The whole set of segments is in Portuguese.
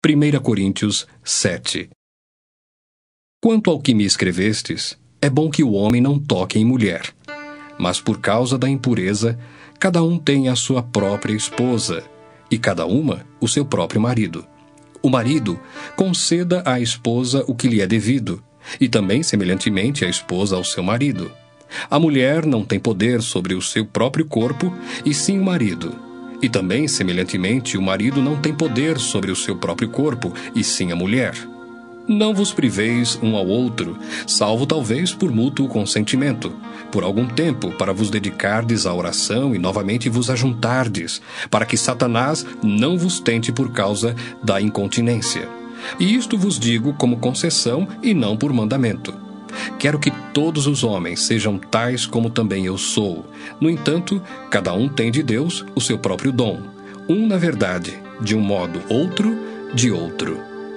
1 Coríntios 7. Quanto ao que me escrevestes, é bom que o homem não toque em mulher. Mas por causa da impureza, cada um tem a sua própria esposa, e cada uma o seu próprio marido. O marido conceda à esposa o que lhe é devido, e também, semelhantemente, a esposa ao seu marido. A mulher não tem poder sobre o seu próprio corpo, e sim o marido. E também, semelhantemente, o marido não tem poder sobre o seu próprio corpo, e sim a mulher. Não vos priveis um ao outro, salvo talvez por mútuo consentimento, por algum tempo, para vos dedicardes à oração e novamente vos ajuntardes, para que Satanás não vos tente por causa da incontinência. E isto vos digo como concessão e não por mandamento. Quero que todos os homens sejam tais como também eu sou. No entanto, cada um tem de Deus o seu próprio dom. Um na verdade, de um modo, outro de outro.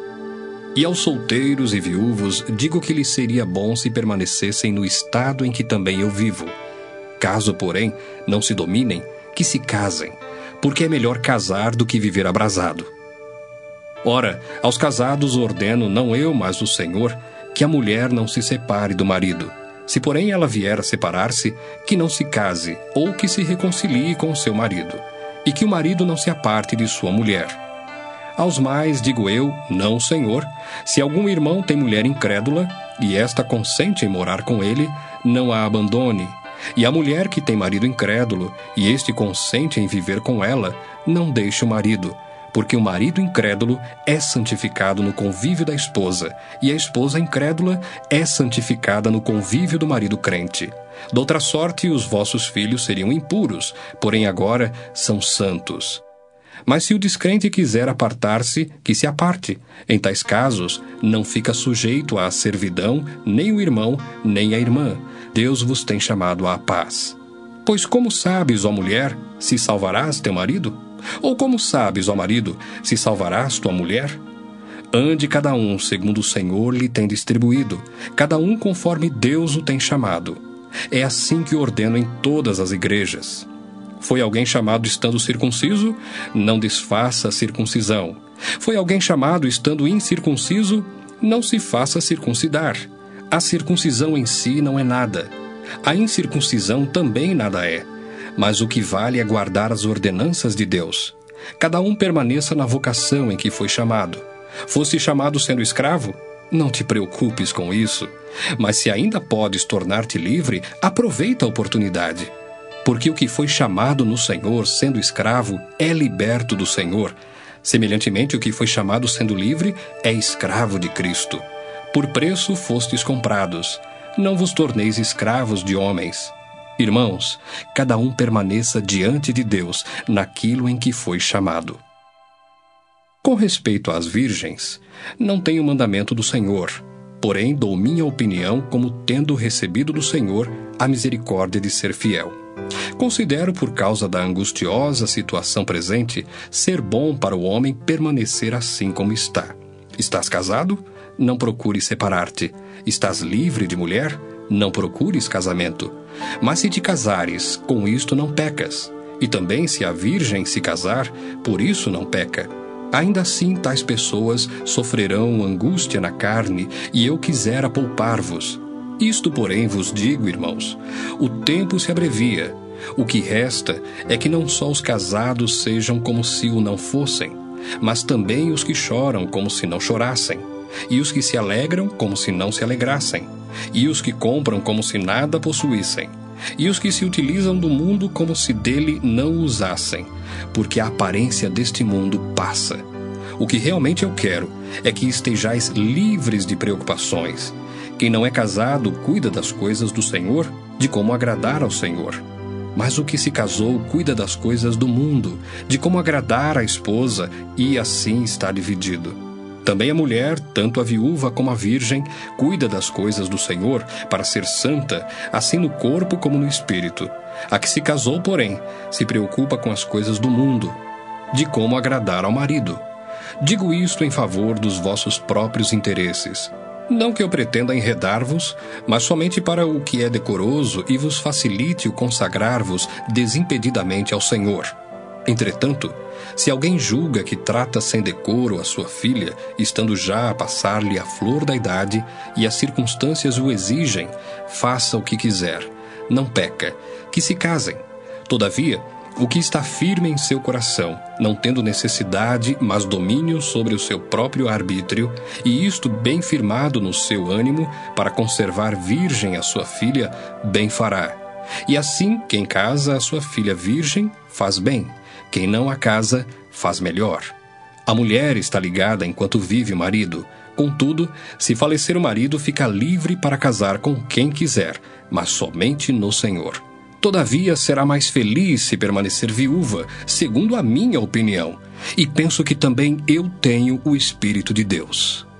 E aos solteiros e viúvos digo que lhes seria bom se permanecessem no estado em que também eu vivo. Caso, porém, não se dominem, que se casem, porque é melhor casar do que viver abrasado. Ora, aos casados ordeno, não eu, mas o Senhor, que a mulher não se separe do marido. Se, porém, ela vier a separar-se, que não se case, ou que se reconcilie com o seu marido, e que o marido não se aparte de sua mulher. Aos mais digo eu, não o Senhor, se algum irmão tem mulher incrédula, e esta consente em morar com ele, não a abandone. E a mulher que tem marido incrédulo, e este consente em viver com ela, não deixe o marido, porque o marido incrédulo é santificado no convívio da esposa, e a esposa incrédula é santificada no convívio do marido crente. Doutra sorte, os vossos filhos seriam impuros, porém agora são santos. Mas se o descrente quiser apartar-se, que se aparte. Em tais casos, não fica sujeito à servidão nem o irmão, nem a irmã. Deus vos tem chamado à paz. Pois como sabes, ó mulher, se salvarás teu marido? Ou como sabes, ó marido, se salvarás tua mulher? Ande cada um segundo o Senhor lhe tem distribuído, cada um conforme Deus o tem chamado. É assim que ordeno em todas as igrejas. Foi alguém chamado estando circunciso? Não desfaça a circuncisão. Foi alguém chamado estando incircunciso? Não se faça circuncidar. A circuncisão em si não é nada. A incircuncisão também nada é. Mas o que vale é guardar as ordenanças de Deus. Cada um permaneça na vocação em que foi chamado. Fosse chamado sendo escravo? Não te preocupes com isso. Mas se ainda podes tornar-te livre, aproveita a oportunidade. Porque o que foi chamado no Senhor, sendo escravo, é liberto do Senhor. Semelhantemente, o que foi chamado sendo livre, é escravo de Cristo. Por preço fostes comprados. Não vos torneis escravos de homens. Irmãos, cada um permaneça diante de Deus, naquilo em que foi chamado. Com respeito às virgens, não tenho mandamento do Senhor, porém dou minha opinião como tendo recebido do Senhor a misericórdia de ser fiel. Considero, por causa da angustiosa situação presente, ser bom para o homem permanecer assim como está. Estás casado? Não procures separar-te. Estás livre de mulher? Não procures casamento. Mas se te casares, com isto não pecas. E também se a virgem se casar, por isso não peca. Ainda assim, tais pessoas sofrerão angústia na carne, e eu quisera poupar-vos. Isto, porém, vos digo, irmãos, o tempo se abrevia. O que resta é que não só os casados sejam como se o não fossem, mas também os que choram como se não chorassem, e os que se alegram como se não se alegrassem, e os que compram como se nada possuíssem, e os que se utilizam do mundo como se dele não usassem, porque a aparência deste mundo passa. O que realmente eu quero é que estejais livres de preocupações. Quem não é casado cuida das coisas do Senhor, de como agradar ao Senhor. Mas o que se casou cuida das coisas do mundo, de como agradar à esposa, e assim está dividido. Também a mulher, tanto a viúva como a virgem, cuida das coisas do Senhor, para ser santa, assim no corpo como no espírito. A que se casou, porém, se preocupa com as coisas do mundo, de como agradar ao marido. Digo isto em favor dos vossos próprios interesses. Não que eu pretenda enredar-vos, mas somente para o que é decoroso e vos facilite o consagrar-vos desimpedidamente ao Senhor. Entretanto, Se alguém julga que trata sem decoro a sua filha, estando já a passar-lhe a flor da idade, e as circunstâncias o exigem, faça o que quiser. Não peca, que se casem. Todavia, o que está firme em seu coração, não tendo necessidade, mas domínio sobre o seu próprio arbítrio, e isto bem firmado no seu ânimo, para conservar virgem a sua filha, bem fará. E assim, quem casa a sua filha virgem, faz bem. Quem não a casa, faz melhor. A mulher está ligada enquanto vive o marido. Contudo, se falecer o marido, fica livre para casar com quem quiser, mas somente no Senhor. Todavia, será mais feliz se permanecer viúva, segundo a minha opinião. E penso que também eu tenho o Espírito de Deus.